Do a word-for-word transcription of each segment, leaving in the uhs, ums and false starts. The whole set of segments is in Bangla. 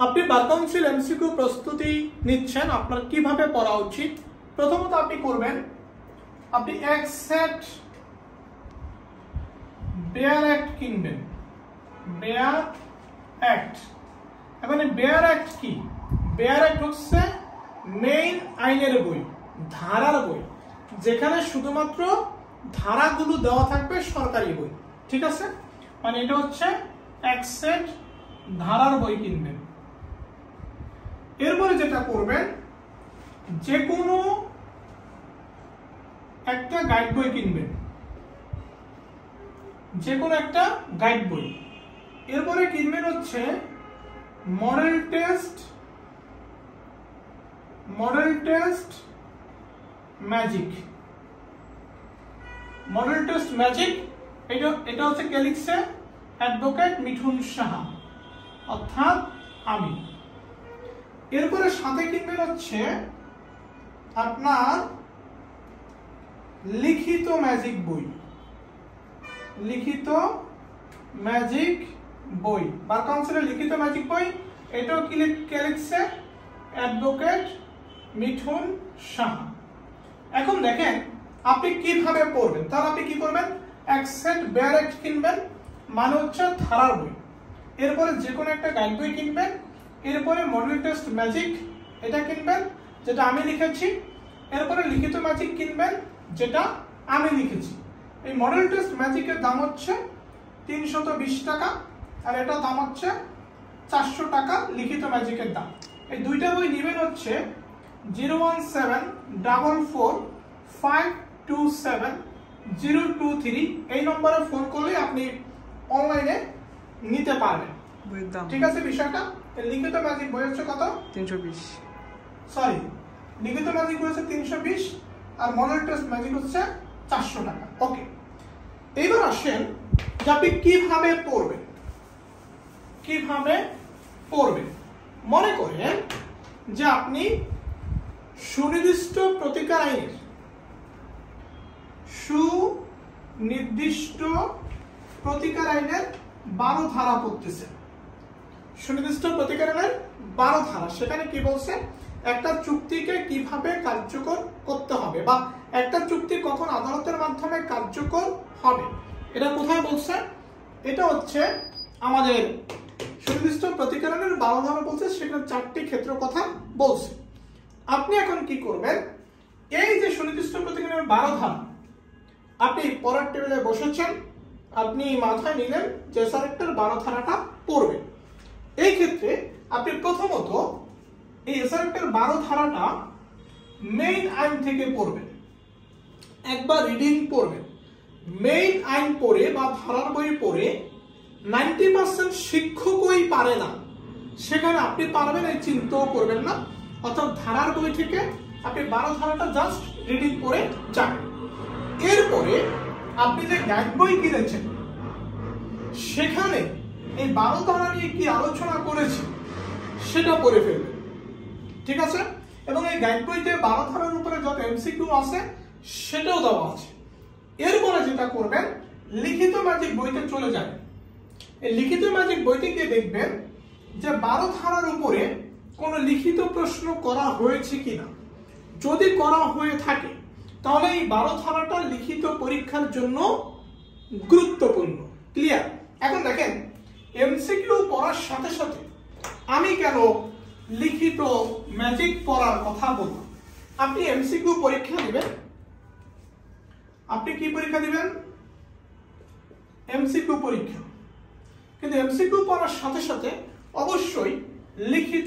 আপনি বার কাউন্সিল এমসিকিউ প্রস্তুতি নিচ্ছেন, আপনার কিভাবে পড়া উচিত? প্রথমত আপনি করবেন, আপনি এক সেট বেয়ার অ্যাক্ট কিনবেন। বেয়ার অ্যাক্ট, এখন বেয়ার অ্যাক্ট কি? বেয়ার অ্যাক্ট হচ্ছে মেইন আইনের বই, ধারার বই, যেখানে শুধুমাত্র ধারাগুলো দেওয়া থাকবে, সরকারি বই। ঠিক আছে, মানে এটা হচ্ছে এক সেট ধারার বই কিনবেন। এরপরে যেটা করবেন, যে কোনো একটা গাইড বই কিনবেন, যে কোনো একটা গাইড বই। এরপরে কিনবেন হচ্ছে model test, model test magic, model test magic. এটা এটা হচ্ছে কে লিখছে? অ্যাডভোকেট মিঠুন সাহা, অর্থাৎ আমি। এরপরে সাথে কিনবেন হচ্ছে আপনার লিখিত ম্যাজিক বই, লিখিত ম্যাজিক বই, বার কাউন্সিলের লিখিত ম্যাজিক বই। এটাও কি কে লিখছে? অ্যাডভোকেট মিঠুন সাহা। এখন দেখেন আপনি কিভাবে পড়বেন। তাহলে আপনি কি করবেন? এক সেট বেয়ার অ্যাক্ট কিনবেন, মানে হচ্ছে ধারার বই। এরপরে যে কোনো একটা গাইড বই কিনবেন। এরপরে মডেল টেস্ট ম্যাজিক এটা কিনবেন, যেটা আমি লিখেছি। এরপরে লিখিত ম্যাজিক কিনবেন, যেটা আমি লিখেছি। এই মডেল টেস্ট ম্যাজিকের দাম হচ্ছে তিনশত বিশ টাকা, আর এটা দাম হচ্ছে চারশো টাকা লিখিত ম্যাজিকের দাম। এই দুইটা বই নেবেন হচ্ছে zero one seven double four five two seven zero two three এই নম্বরে ফোন করলে আপনি অনলাইনে নিতে পারবেন। ঠিক আছে বিষয়টা? লিখিত ম্যাজিক বই হচ্ছে কত? তিনশো বিশ। সরি, লিখিত ম্যাজিক বই হচ্ছে তিনশো বিশ, আর মডেল টেস্ট ম্যাজিক হচ্ছে চারশো টাকা। ওকে, এইবার আসেন যে আপনি কিভাবে পড়বেন। কিভাবে পড়বেন? মনে করেন যে আপনি সুনির্দিষ্ট প্রতিকার আইনের সুনির্দিষ্ট প্রতিকার আইনের বারো ধারা পড়তেছেন। সুনির্দিষ্ট প্রতিকার আইনের বারো ধারা, সেখানে কি বলছে? একটা চুক্তিকে কিভাবে কার্যকর করতে হবে, বা একটা চুক্তি কখন আদালতের মাধ্যমে কার্যকর হবে, এটা কোথায় বলছে? এটা হচ্ছে আমাদের সুনির্দিষ্ট প্রতিকার আইনের বারো ধারা বলছে, সেখানে চারটি ক্ষেত্র কথা বলছে। আপনি এখন কি করবেন? এই যে সুনির্দিষ্ট প্রতিকার আইনের বারো ধারা, আপনি পড়ার টেবিলে বসেছেন, আপনি মাথায় নিলেন যে স্যার একটা বারো ধারাটা পড়বেন। এই ক্ষেত্রে আপনি প্রথমত এই এসআরএক্টের বারো ধারাটা মেইন আইন থেকে পড়বেন, একবার রিডিং পড়বেন। মেইন আইন পড়ে বা ধারার বই পড়ে নাইনটি পার্সেন্ট শিক্ষকই পারে না, সেখানে আপনি পারবেন এই চিন্তাও করবেন না। অর্থাৎ ধারার বই থেকে আপনি বারো ধারাটা জাস্ট রিডিং পড়ে যাবেন। এরপরে আপনি যে গাইড বই কিনেছেন, সেখানে এই বারো ধারা নিয়ে কি আলোচনা করেছে সেটা পড়ে ফেলবেন। ঠিক আছে? এবং এই গাইড বইতে বারো ধারার উপরে যত এমসিকিউ আছে সেটাও দেওয়া আছে। এরপরে যেটা করবেন, লিখিত ম্যাজিক বইতে চলে যাবেন। এই লিখিত ম্যাজিক বইতে গিয়ে দেখবেন যে বারো ধারার উপরে কোনো লিখিত প্রশ্ন করা হয়েছে কিনা। যদি করা হয়ে থাকে তাহলে এই বারো ধারাটা লিখিত পরীক্ষার জন্য গুরুত্বপূর্ণ। ক্লিয়ার? এখন দেখেন এমসিকিউ পড়ার সাথে সাথে আমি কেন লিখিত ম্যাজিক পড়ার কথা বললাম। আপনি এমসিকিউ পরীক্ষা দিবেন, আপনি কি পরীক্ষা দিবেন? এমসিকিউ পরীক্ষা। কিন্তু এমসিকিউ পড়ার সাথে সাথে অবশ্যই লিখিত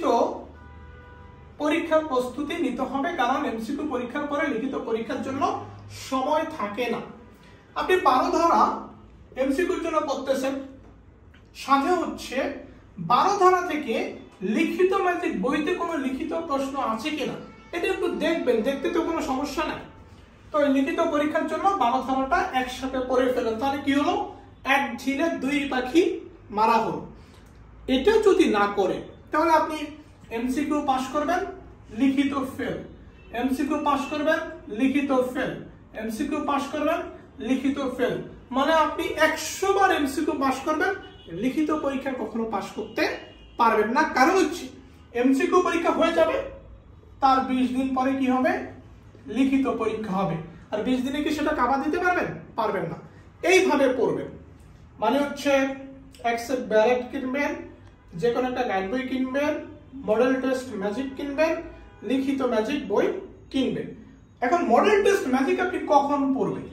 পরীক্ষার প্রস্তুতি নিতে হবে, কারণ এমসিকিউ পরীক্ষার পরে লিখিত পরীক্ষার জন্য সময় থাকে না। আপনি বারো ধারা এমসিকিউর জন্য পড়তেছেন, সাথে হচ্ছে বারো ধারা থেকে লিখিত ম্যাজিক বইতে কোনো লিখিত প্রশ্ন আছে কিনা এটা একটু দেখবেন, দেখতে তো কোনো সমস্যা নাই। তো লিখিত পরীক্ষার জন্য বারো ধারাটা একসাথে পড়ে ফেলেন, তাহলে কি হলো? এক ঢিলে দুই পাখি মারা হলো। এটা যদি না করে তাহলে আপনি এমসিকিউ পাস করবেন, লিখিত ফেল, এমসিকিউ পাস করবেন, লিখিত ফেল, এমসিকিউ পাস করবেন, লিখিত ফেল। মানে আপনি একশো বার এমসিকিউ পাস করবেন, লিখিত পরীক্ষা কখনো পাস করতে পারবেন না। কারণ হচ্ছে এমসিকিউ পরীক্ষা হয়ে যাবে, তার বিশ দিন পরে কি হবে, লিখিত পরীক্ষা হবে। আর বিশ দিনে কি সেটা কাভার দিতে পারবেন? পারবেন না। এইভাবে পড়বেন, মানে হচ্ছে এক্সেপ ব্যালেট কিনবেন, যে কোনো একটা গাইড বই কিনবেন, মডেল টেস্ট ম্যাজিক কিনবেন, লিখিত ম্যাজিক বই কিনবেন। এখন মডেল টেস্ট ম্যাজিক আপনি কখন পড়বেন?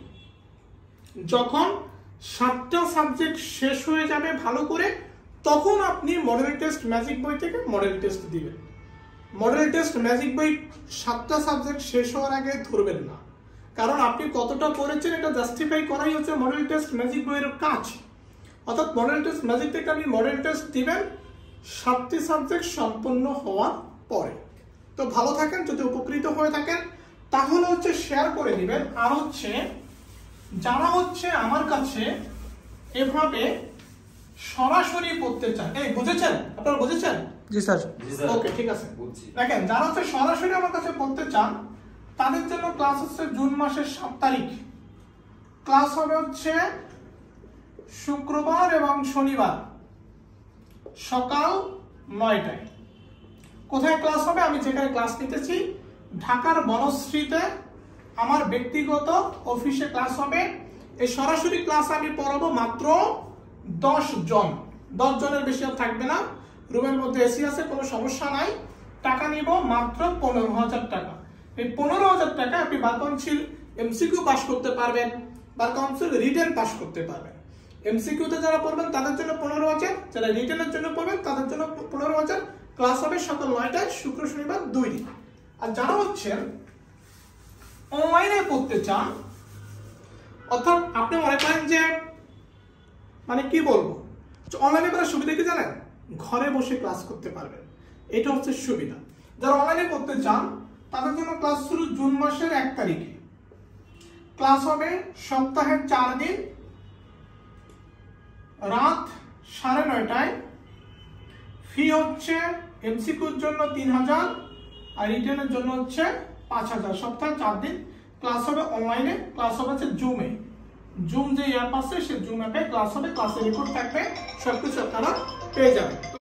যখন সাতটা সাবজেক্ট শেষ হয়ে যাবে ভালো করে, তখন আপনি মডেল টেস্ট ম্যাজিক বই থেকে মডেল টেস্ট দিবেন। মডেল টেস্ট ম্যাজিক বই সাতটা সাবজেক্ট শেষ হওয়ার আগে ধরবেন না, কারণ আপনি কতটা পড়েছেন এটা জাস্টিফাই করাই হচ্ছে মডেল টেস্ট ম্যাজিক বইয়ের কাজ। অর্থাৎ মডেল টেস্ট ম্যাজিক থেকে আপনি মডেল টেস্ট দিবেন সাতটি সাবজেক্ট সম্পূর্ণ হওয়ার পরে। তো ভালো থাকেন, যদি উপকৃত হয়ে থাকেন তাহলে হচ্ছে শেয়ার করে দিবেন। আর হচ্ছে যারা হচ্ছে আমার কাছে এভাবে সরাসরি পড়তে চান, এই বুঝেছেন? আপনারা বুঝেছেন? জি স্যার। ওকে, ঠিক আছে। দেখেন, যারা হচ্ছে সরাসরি আমার কাছে পড়তে চান তাদের জন্য ক্লাস হচ্ছে জুন মাসের সাত তারিখ। ক্লাস হবে হচ্ছে শুক্রবার এবং শনিবার সকাল নয়টায়। কোথায় ক্লাস হবে? আমি যেখানে ক্লাস নিতেছি ঢাকার বনশ্রীতে আমার ব্যক্তিগত অফিসে ক্লাস হবে। এই সরাসরি ক্লাস আমি পড়াবো মাত্র দশ জন, দশ জনের বেশি আর থাকবে না। রুমের মধ্যে এসি আছে, কোনো সমস্যা নাই। টাকা নিব মাত্র পনেরো হাজার টাকা। এই পনেরো হাজার টাকা আপনি বার কাউন্সিল এমসিকিউ পাস করতে পারবেন, বার কাউন্সিল রিটেন পাস করতে পারবেন। এমসিকিউতে যারা পড়বেন তাদের জন্য পনেরো হাজার, যারা রিটেনের জন্য পড়বেন তাদের জন্য পনেরো হাজার। ক্লাস হবে সকাল নয়টায়, শুক্র শনিবার দুই দিন। আর যারা হচ্ছেন অনলাইনে পড়তে চান, অর্থাৎ আপনি মনে করেন যে মানে কি বলবো, অনলাইনে করার সুবিধা কি জানেন? ঘরে বসে ক্লাস করতে পারবেন, এটা হচ্ছে সুবিধা। যারা অনলাইনে করতে চান তাদের জন্য ক্লাস শুরু জুন মাসের এক তারিখে। ক্লাস হবে সপ্তাহের চার দিন, রাত সাড়ে নয়টায়। ফি হচ্ছে এমসিকিউর জন্য তিন হাজার আর রিটেনের জন্য হচ্ছে পাঁচ হাজার। সপ্তাহে চার দিন ক্লাস হবে অনলাইনে। ক্লাস হবে হচ্ছে জুমে, জুম যে অ্যাপ আছে সে জুম অ্যাপে ক্লাস হবে। ক্লাসের রেকর্ড থাকবে, সবকিছু আপনারা পেয়ে যাবেন।